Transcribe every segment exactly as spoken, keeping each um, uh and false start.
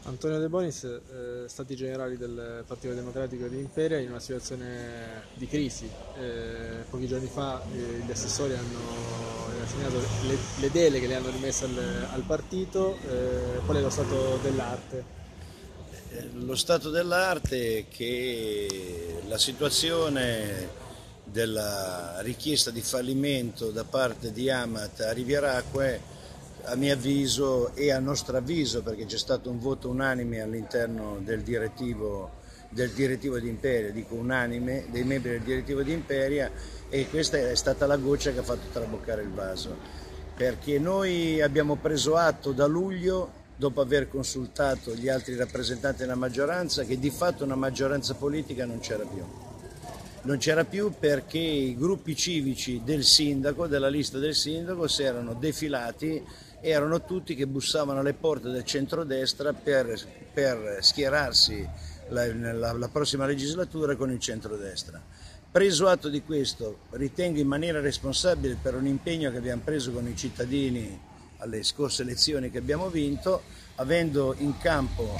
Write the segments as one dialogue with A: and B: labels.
A: Antonio De Bonis, eh, Stati Generali del Partito Democratico di Imperia, in una situazione di crisi. Eh, pochi giorni fa eh, gli assessori hanno assegnato le, le deleghe, le hanno rimesse al, al partito. Eh, qual è lo stato dell'arte?
B: Lo stato dell'arte è che la situazione della richiesta di fallimento da parte di Amat a Rivieraque, a mio avviso e a nostro avviso, perché c'è stato un voto unanime all'interno del direttivo, del direttivo di Imperia, dico unanime, dei membri del direttivo di Imperia, e questa è stata la goccia che ha fatto traboccare il vaso, perché noi abbiamo preso atto da luglio, dopo aver consultato gli altri rappresentanti della maggioranza, che di fatto una maggioranza politica non c'era più. Non c'era più perché i gruppi civici del sindaco, della lista del sindaco, si erano defilati, erano tutti che bussavano alle porte del centrodestra per, per schierarsi la, la, la prossima legislatura con il centrodestra. Preso atto di questo, ritengo in maniera responsabile, per un impegno che abbiamo preso con i cittadini alle scorse elezioni che abbiamo vinto, avendo in campo,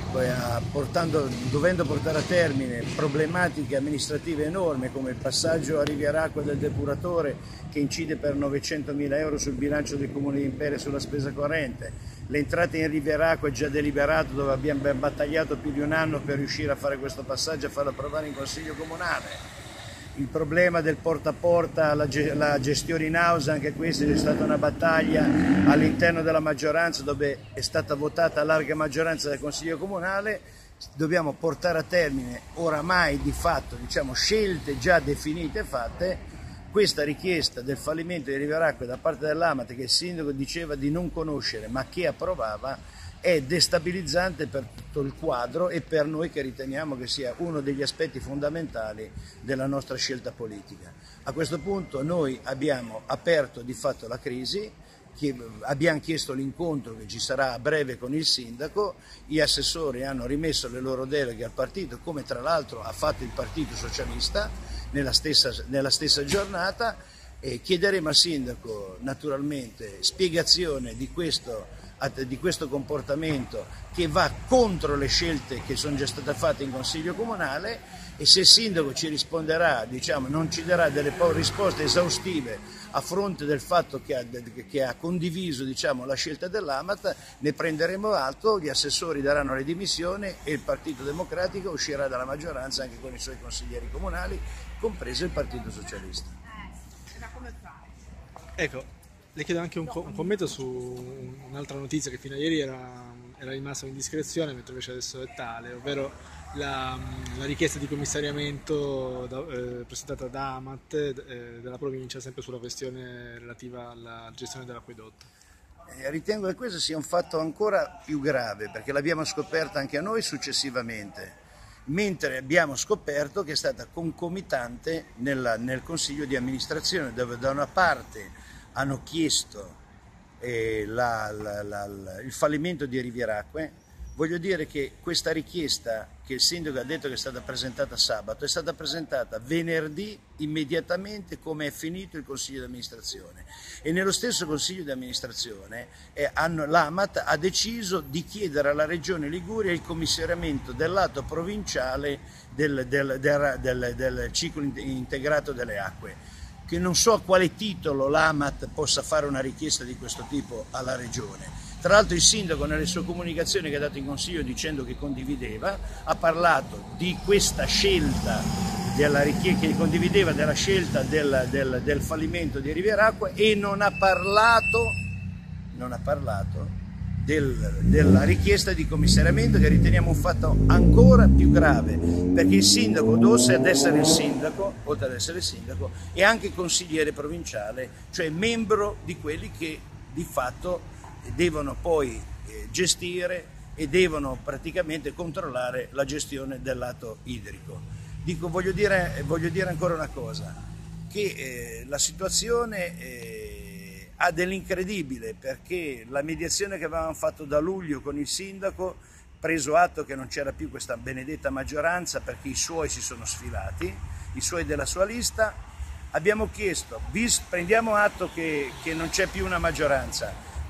B: portando, dovendo portare a termine problematiche amministrative enormi come il passaggio a Rivieraque del depuratore che incide per novecentomila euro sul bilancio del Comune di Imperia sulla spesa corrente, le entrate in Rivieraque già deliberato dove abbiamo battagliato più di un anno per riuscire a fare questo passaggio e farlo approvare in Consiglio Comunale. Il problema del porta a porta, la gestione in house, anche questa è stata una battaglia all'interno della maggioranza dove è stata votata a larga maggioranza del Consiglio Comunale. Dobbiamo portare a termine oramai di fatto, diciamo, scelte già definite e fatte. Questa richiesta del fallimento di Rivieraque da parte dell'Amat, che il sindaco diceva di non conoscere ma che approvava, è destabilizzante per tutto il quadro e per noi che riteniamo che sia uno degli aspetti fondamentali della nostra scelta politica. A questo punto noi abbiamo aperto di fatto la crisi, abbiamo chiesto l'incontro che ci sarà a breve con il sindaco, gli assessori hanno rimesso le loro deleghe al partito, come tra l'altro ha fatto il Partito Socialista nella stessa, nella stessa giornata, e chiederemo al sindaco naturalmente spiegazione di questo di questo comportamento che va contro le scelte che sono già state fatte in Consiglio Comunale, e se il sindaco ci risponderà, diciamo, non ci darà delle risposte esaustive a fronte del fatto che ha, che ha condiviso, diciamo, la scelta dell'Amat, ne prenderemo atto, gli assessori daranno le dimissioni e il Partito Democratico uscirà dalla maggioranza anche con i suoi consiglieri comunali, compreso il Partito Socialista.
A: Ecco. Le chiedo anche un, co un commento su un'altra notizia che fino a ieri era, era rimasta in discrezione, mentre invece adesso è tale, ovvero la, la richiesta di commissariamento da, eh, presentata da Amat eh, della provincia, sempre sulla questione relativa alla gestione dell'acquedotto.
B: Eh, ritengo che questo sia un fatto ancora più grave, perché l'abbiamo scoperta anche a noi successivamente, mentre abbiamo scoperto che è stata concomitante nella, nel Consiglio di amministrazione, dove da una parte hanno chiesto eh, la, la, la, la, il fallimento di Rivieraque. Voglio dire che questa richiesta che il sindaco ha detto che è stata presentata sabato è stata presentata venerdì immediatamente come è finito il Consiglio di amministrazione, e nello stesso Consiglio di amministrazione eh, l'Amat ha deciso di chiedere alla Regione Liguria il commissariamento del lato provinciale del, del, del, del, del ciclo integrato delle acque, che non so a quale titolo l'Amat possa fare una richiesta di questo tipo alla Regione. Tra l'altro il sindaco nelle sue comunicazioni che ha dato in Consiglio dicendo che condivideva, ha parlato di questa scelta, della richiesta, che condivideva della scelta del, del, del fallimento di Rivieraque, e non ha parlato, non ha parlato Del, della richiesta di commissariamento, che riteniamo un fatto ancora più grave, perché il sindaco, oltre ad essere il sindaco, oltre ad essere il sindaco, è anche consigliere provinciale, cioè membro di quelli che di fatto devono poi eh, gestire e devono praticamente controllare la gestione del lato idrico. Dico, voglio dire, voglio dire ancora una cosa, che eh, la situazione eh, ha dell'incredibile, perché la mediazione che avevamo fatto da luglio con il sindaco, preso atto che non c'era più questa benedetta maggioranza perché i suoi si sono sfilati, i suoi della sua lista, abbiamo chiesto, prendiamo atto che, che non c'è più una maggioranza,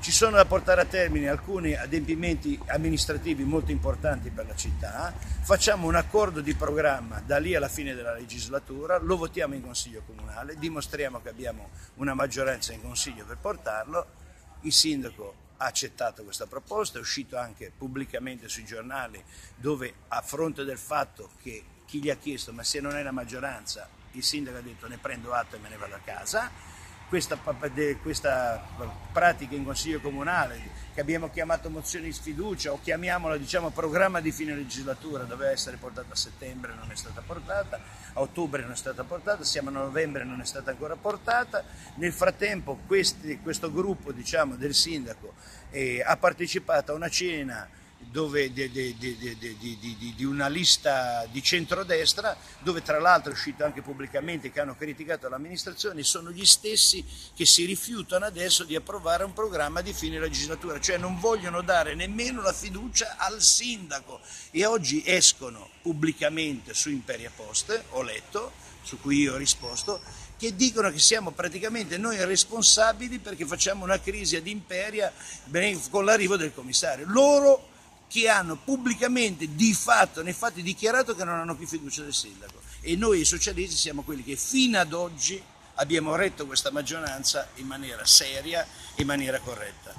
B: Ci sono da portare a termine alcuni adempimenti amministrativi molto importanti per la città, facciamo un accordo di programma da lì alla fine della legislatura, lo votiamo in Consiglio Comunale, dimostriamo che abbiamo una maggioranza in Consiglio per portarlo, il sindaco ha accettato questa proposta, è uscito anche pubblicamente sui giornali dove, a fronte del fatto che chi gli ha chiesto ma se non è la maggioranza, il sindaco ha detto ne prendo atto e me ne vado a casa. Questa, questa pratica in Consiglio Comunale che abbiamo chiamato mozione di sfiducia o chiamiamola diciamo programma di fine legislatura, doveva essere portata a settembre, non è stata portata, a ottobre non è stata portata, siamo a novembre, non è stata ancora portata. Nel frattempo questi, questo gruppo diciamo, del sindaco eh, ha partecipato a una cena dove, di, di, di, di, di, di una lista di centrodestra, dove tra l'altro è uscito anche pubblicamente che hanno criticato l'amministrazione, sono gli stessi che si rifiutano adesso di approvare un programma di fine legislatura, cioè non vogliono dare nemmeno la fiducia al sindaco e oggi escono pubblicamente su Imperia Post, ho letto, su cui io ho risposto, che dicono che siamo praticamente noi responsabili perché facciamo una crisi ad Imperia con l'arrivo del commissario. Loro che hanno pubblicamente di fatto, nei fatti dichiarato che non hanno più fiducia del sindaco e noi i socialisti siamo quelli che fino ad oggi abbiamo retto questa maggioranza in maniera seria e in maniera corretta.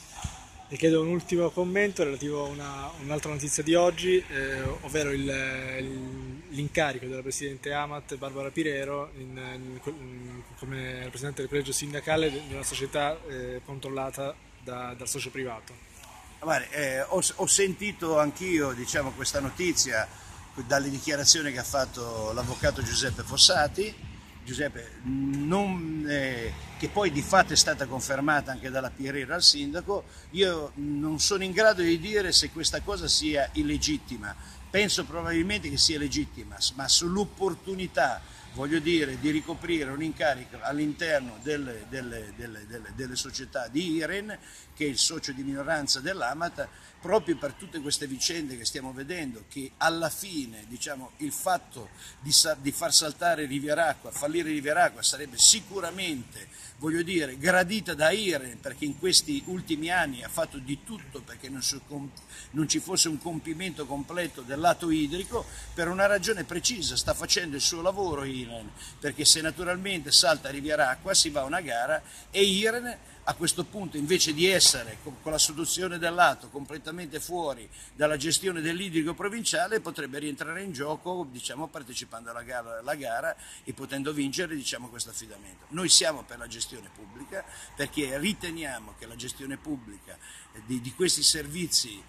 A: Le chiedo un ultimo commento relativo a una, un'altra notizia di oggi, eh, ovvero il, il, l'incarico della Presidente Amat Barbara Pirero in, in, in, come rappresentante del collegio sindacale di una società eh, controllata da, dal socio privato.
B: Guarda, eh, ho, ho sentito anch'io diciamo, questa notizia dalle dichiarazioni che ha fatto l'avvocato Giuseppe Fossati, Giuseppe, non, eh, che poi di fatto è stata confermata anche dalla Pirero al sindaco. Io non sono in grado di dire se questa cosa sia illegittima, penso probabilmente che sia legittima, ma sull'opportunità, voglio dire, di ricoprire un incarico all'interno delle, delle, delle, delle, delle società di Iren, che è il socio di minoranza dell'Amat, proprio per tutte queste vicende che stiamo vedendo, che alla fine diciamo, il fatto di, di far saltare Rivieracqua, fallire Rivieracqua sarebbe sicuramente, voglio dire, gradita da Iren, perché in questi ultimi anni ha fatto di tutto perché non, si, non ci fosse un compimento completo del lato idrico, per una ragione precisa, sta facendo il suo lavoro Iren, perché se naturalmente salta Rivieracqua si va a una gara e Iren a questo punto, invece di essere con la soluzione del lato completamente fuori dalla gestione dell'idrico provinciale, potrebbe rientrare in gioco diciamo, partecipando alla gara, alla gara e potendo vincere diciamo, questo affidamento. Noi siamo per la gestione pubblica perché riteniamo che la gestione pubblica di, di questi servizi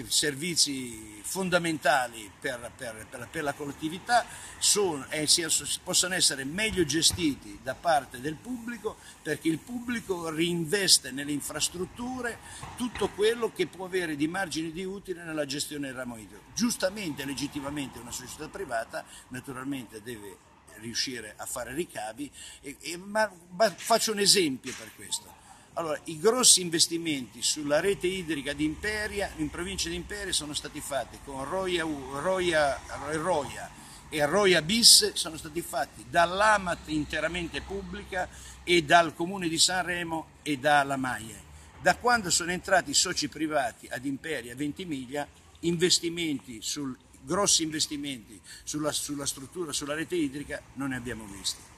B: servizi fondamentali per, per, per, per la collettività sono, eh, possono essere meglio gestiti da parte del pubblico, perché il pubblico reinveste nelle infrastrutture tutto quello che può avere di margini di utile nella gestione del ramo idrico. Giustamente e legittimamente una società privata naturalmente deve riuscire a fare ricavi, e, e, ma, ma faccio un esempio per questo. Allora, i grossi investimenti sulla rete idrica di Imperia, in provincia di Imperia, sono stati fatti con Roia, Roia, Roia e Roia Bis, sono stati fatti dall'Amat interamente pubblica e dal Comune di Sanremo e dalla Maie. Da quando sono entrati i soci privati ad Imperia a Ventimiglia, investimenti sul, grossi investimenti sulla, sulla struttura, sulla rete idrica, non ne abbiamo visti.